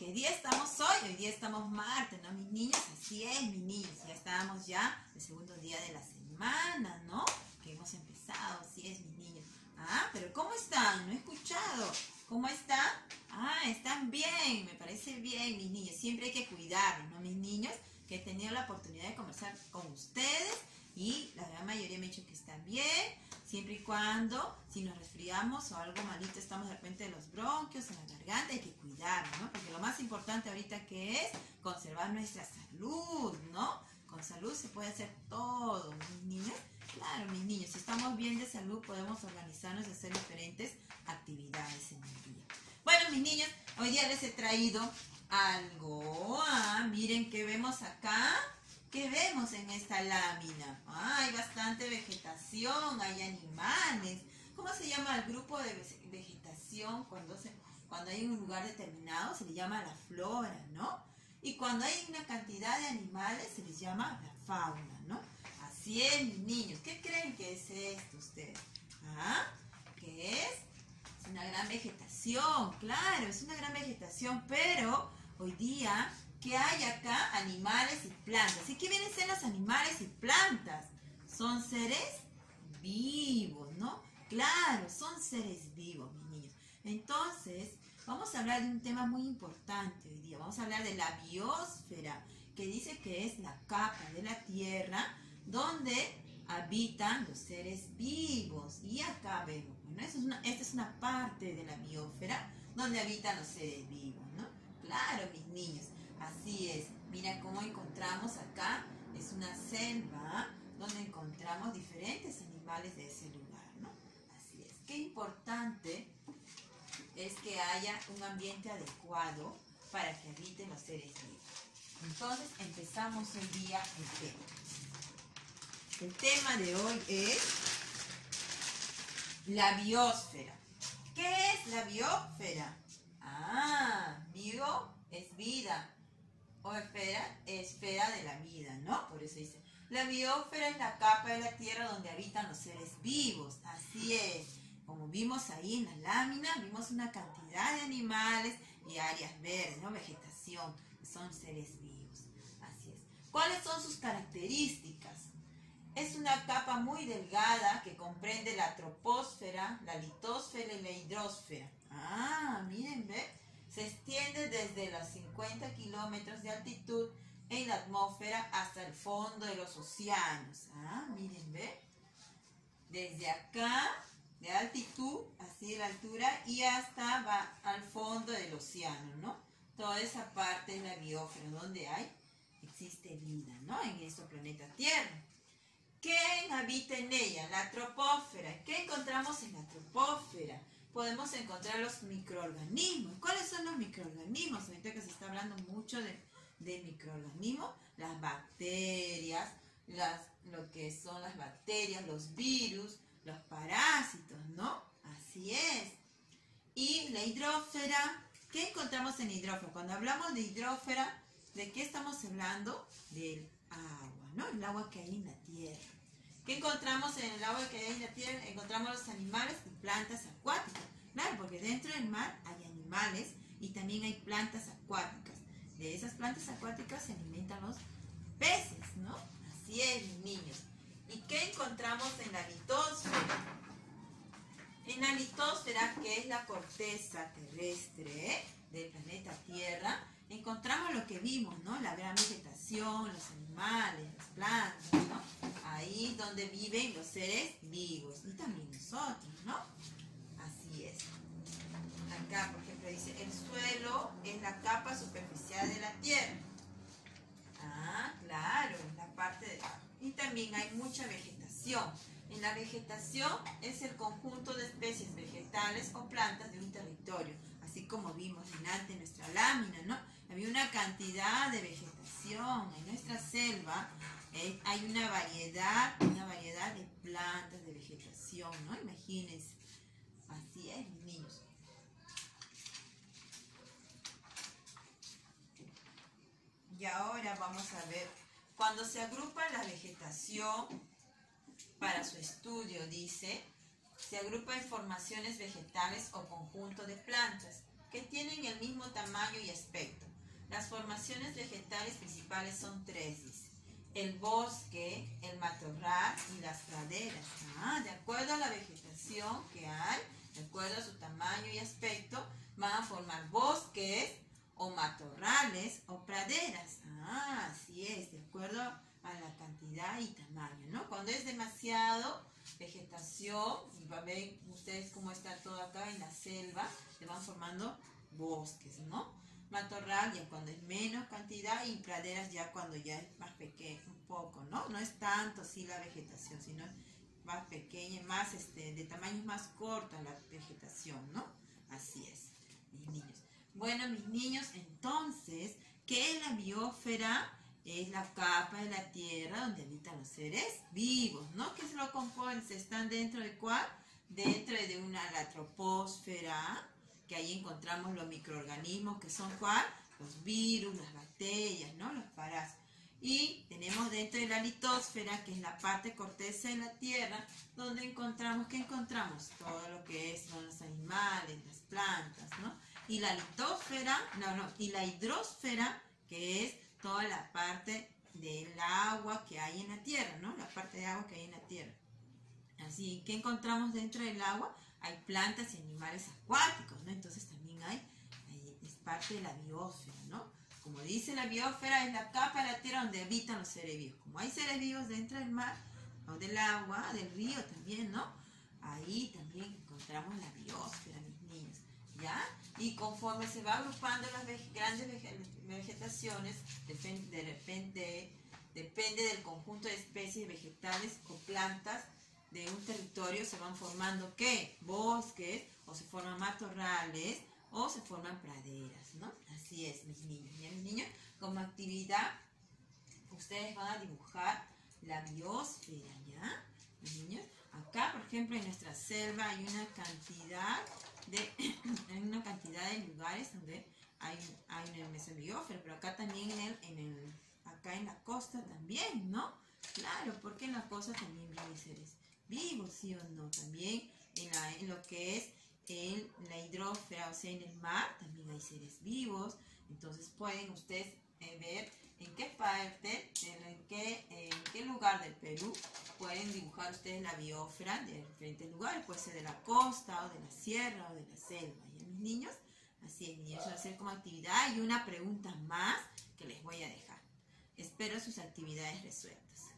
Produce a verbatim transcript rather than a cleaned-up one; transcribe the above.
¿Qué día estamos hoy? Hoy día estamos martes, ¿no, mis niños? Así es, mis niños. Ya estamos ya el segundo día de la semana, ¿no? Que hemos empezado, así es, mis niños. Ah, pero ¿cómo están? No he escuchado. ¿Cómo están? Ah, están bien, me parece bien, mis niños. Siempre hay que cuidarnos, ¿no, mis niños? Que he tenido la oportunidad de conversar con ustedes y la gran mayoría me ha dicho que están bien, siempre y cuando, si nos resfriamos o algo malito, estamos de repente en los bronquios, en la garganta, hay que cuidarnos, ¿no? Porque lo más importante ahorita que es conservar nuestra salud, ¿no? Con salud se puede hacer todo, mis niños. Claro, mis niños, si estamos bien de salud podemos organizarnos y hacer diferentes actividades en el día. Bueno, mis niños, hoy día les he traído algo. Ah, miren qué vemos acá. ¿Qué vemos en esta lámina? Ah, hay bastante vegetación, hay animales. ¿Cómo se llama el grupo de vegetación cuando, se, cuando hay un lugar determinado? Se le llama la flora, ¿no? Y cuando hay una cantidad de animales se les llama la fauna, ¿no? Así es, mis niños. ¿Qué creen que es esto ustedes? ¿Ah? ¿Qué es? Es una gran vegetación, claro, es una gran vegetación, pero hoy día, ¿qué hay acá? Animales y plantas. ¿Y qué vienen a ser los animales y plantas? Son seres vivos, ¿no? Claro, son seres vivos, mis niños. Entonces, vamos a hablar de un tema muy importante hoy día. Vamos a hablar de la biosfera, que dice que es la capa de la Tierra donde habitan los seres vivos. Y acá vemos, bueno, esta es una, esta es una parte de la biosfera donde habitan los seres vivos, ¿no? Claro, mis niños, así es. Mira cómo encontramos acá, es una selva donde encontramos diferentes animales de ese lugar, ¿no? Así es. Qué importante es que haya un ambiente adecuado para que habiten los seres vivos. Entonces, empezamos hoy día el tema. El tema de hoy es la biosfera. ¿Qué es la biosfera? Ah, bio es vida, o esfera, esfera de la vida, ¿no? Por eso dice, la biosfera es la capa de la Tierra donde habitan los seres vivos. Así es. Como vimos ahí en la lámina, vimos una cantidad de animales y áreas verdes, ¿no? Vegetación, que son seres vivos. Así es. ¿Cuáles son sus características? Es una capa muy delgada que comprende la troposfera, la litosfera y la hidrosfera. Ah, miren, ¿ve? Se extiende desde los cincuenta kilómetros de altitud en la atmósfera hasta el fondo de los océanos. Ah, miren, ¿ve? Desde acá, de altitud, así de la altura, y hasta va al fondo del océano, ¿no? Toda esa parte es la biosfera, donde hay, existe vida, ¿no? En nuestro planeta Tierra. ¿Quién habita en ella? La troposfera. ¿Qué encontramos en la troposfera? Podemos encontrar los microorganismos. ¿Cuáles son los microorganismos? Ahorita que se está hablando mucho de, de microorganismos, las bacterias, las, lo que son las bacterias, los virus, los parásitos, ¿no? Así es. Y la hidrosfera, ¿qué encontramos en hidrosfera? Cuando hablamos de hidrosfera, ¿de qué estamos hablando? Del agua, ¿no? El agua que hay en la tierra. ¿Qué encontramos en el agua que hay en la tierra? Encontramos los animales y plantas acuáticas. Claro, porque dentro del mar hay animales y también hay plantas acuáticas. De esas plantas acuáticas se alimentan los peces, ¿no? Así es, mis niños. ¿Y qué encontramos en la litosfera? En la litosfera, que es la corteza terrestre, ¿eh?, del planeta Tierra, encontramos lo que vimos, ¿no? La gran vegetación, los animales, las plantas, ¿no? Ahí donde viven los seres vivos y también nosotros, ¿no? Así es. Acá, por ejemplo, dice, el suelo es la capa superficial de la Tierra. Ah, claro, es la parte de abajo. Y también hay mucha vegetación. En la vegetación es el conjunto de especies vegetales o plantas de un territorio, así como vimos delante en nuestra lámina, ¿no? Había una cantidad de vegetación. En nuestra selva eh, hay una variedad, una variedad de plantas, de vegetación, ¿no? Imagínense. Así es, niños. Y ahora vamos a ver, cuando se agrupa la vegetación para su estudio, dice, se agrupa en formaciones vegetales o conjunto de plantas que tienen el mismo tamaño y aspecto. Las formaciones vegetales principales son tres, dice. El bosque, el matorral y las praderas. Ah, de acuerdo a la vegetación que hay, de acuerdo a su tamaño y aspecto, van a formar bosques o matorrales o praderas. Ah, así es, de acuerdo a la cantidad y tamaño, ¿no? Cuando es demasiado vegetación, y va a ver ustedes cómo está todo acá en la selva, se van formando bosques, ¿no? Matorral ya cuando es menos cantidad y praderas ya cuando ya es más pequeño, un poco, ¿no? No es tanto así la vegetación, sino más pequeña, más este, de tamaños más cortos la vegetación, ¿no? Así es, mis niños. Bueno, mis niños, entonces, ¿qué es la biosfera? Es la capa de la tierra donde habitan los seres vivos, ¿no? ¿Qué se lo compone? ¿Están dentro de cuál? Dentro de una la troposfera, que ahí encontramos los microorganismos que son ¿cuál? Los virus, las bacterias, ¿no? Los parásitos. Y tenemos dentro de la litosfera, que es la parte corteza de la tierra, donde encontramos, ¿qué encontramos? Todo lo que es, son los animales, las plantas, ¿no? Y la litosfera, no, no, y la hidrosfera, que es toda la parte del agua que hay en la tierra, ¿no? La parte de agua que hay en la tierra. Así, ¿qué encontramos dentro del agua? Hay plantas y animales acuáticos, ¿no? Entonces también hay, hay, es parte de la biosfera, ¿no? Como dice la biosfera, es la capa de la tierra donde habitan los seres vivos. Como hay seres vivos dentro del mar, o del agua, del río también, ¿no? Ahí también encontramos la biosfera, mis niños, ¿ya? Y conforme se va agrupando las veg grandes veg vegetaciones, de repente, depende del conjunto de especies vegetales o plantas de un territorio, se van formando, ¿qué? Bosques, o se forman matorrales, o se forman praderas, ¿no? Así es, mis niños. ¿Ya, mis niños? Como actividad, ustedes van a dibujar la biosfera, ¿ya? Mis niños. Acá, por ejemplo, en nuestra selva hay una cantidad de, hay una cantidad de lugares donde hay, hay una mesobiosfera, pero acá también en el, en el, acá en la costa también, ¿no? Claro, porque en la costa también viven seres vivos, ¿sí o no? También en, la, en lo que es el, la hidrosfera, o sea, en el mar, también hay seres vivos. Entonces pueden ustedes eh, ver en qué parte, en qué, en qué lugar del Perú pueden dibujar ustedes la biosfera de diferentes lugares. Puede ser de la costa, o de la sierra, o de la selva. ¿Ya, mis niños? Así es, niños, eso va a ser como actividad. Y una pregunta más que les voy a dejar. Espero sus actividades resueltas.